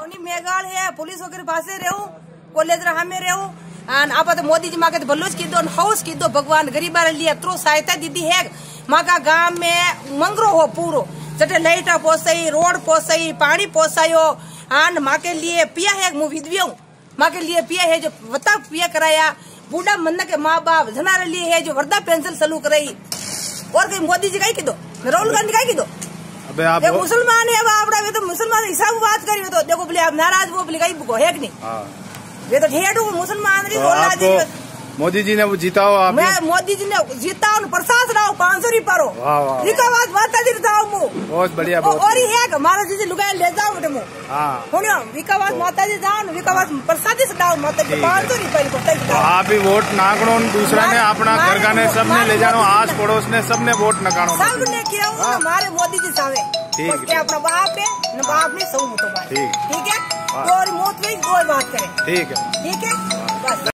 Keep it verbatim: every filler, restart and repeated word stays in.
अपनी मेघाल है पुलिस वगैरह पासे रहूं कॉलेज रहा में रहूं आप तो मोदी जी माँ के भलोच की दो हाउस की दो भगवान गरीबा लिए त्रो सहायता दीदी है माँ का गांव में मंगरो हो पूरो जटे लाइट पोसाई रोड पोसाई पानी पोसायो आन माँ के लिए पिया है मुँह विधवियों माँ के लिए पिया है जो बता पिया कराया बूढ़ा मन के माँ बाप जनारे लिए है जो वृद्धा पेंशन चालू कराई और कहीं मोदी जी का की दो राहुल गांधी का की दो अबे आप ये मुसलमान है बापड़ा वे तो मुसलमान हिसाब बात करी तो देखो बोले आप नाराज वो बोले कहीं है कि नहीं वे तो ठेठू मुसलमान तो मोदी जी ने वो जीता हो आप मैं मोदी जी ने जीता प्रसाद लाओ पाँच सौ रुपये रिकावाज माता जी जाओ मु बहुत बढ़िया और ही है हमारा जी लुगाई ले जाओ बेटे मु सुनियो विकावाज माता जी जाओ विकावाज प्रसाद से लाओ माता जी पाँच सौ रुपये आप ही वोट नाकड़ो दूसरा ने अपना घर का ने सबने ले जानो आस पड़ोस ने सबने वोट नकानो सबने किया हमारे मोदी जी सावे ठीक अपना बाप है न बाप ने सौ तो बात ठीक है और मौत में कोई बात करे ठीक है ठीक है बस।